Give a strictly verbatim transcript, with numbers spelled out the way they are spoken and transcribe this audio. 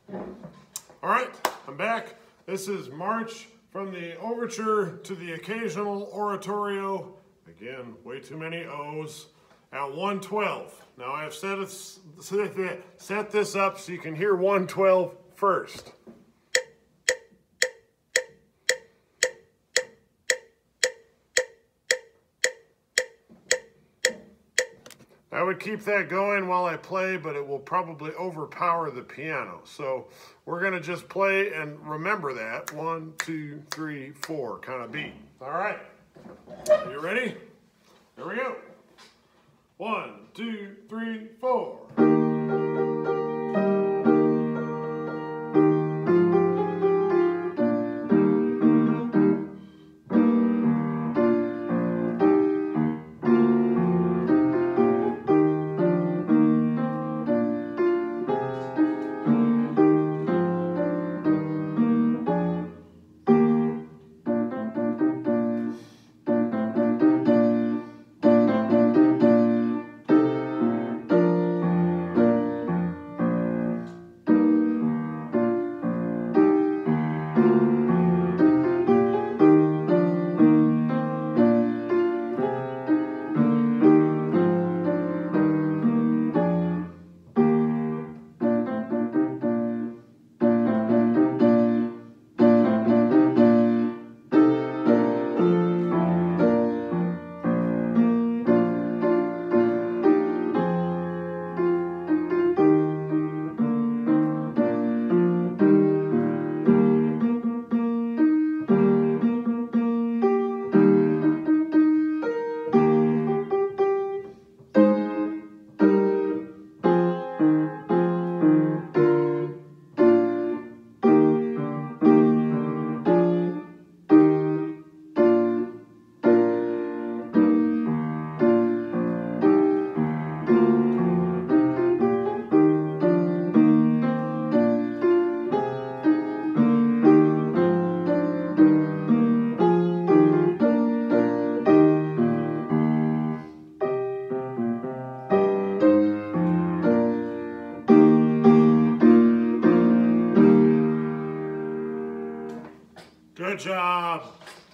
All right, I'm back. This is March from the Overture to the Occasional Oratorio. Again, way too many O's. At one twelve. Now I've set, it, set this up so you can hear one twelve first. I would keep that going while I play, but it will probably overpower the piano. So we're gonna just play and remember that. One, two, three, four kind of beat. All right, are you ready? Here we go. One, two, three, four. Good job.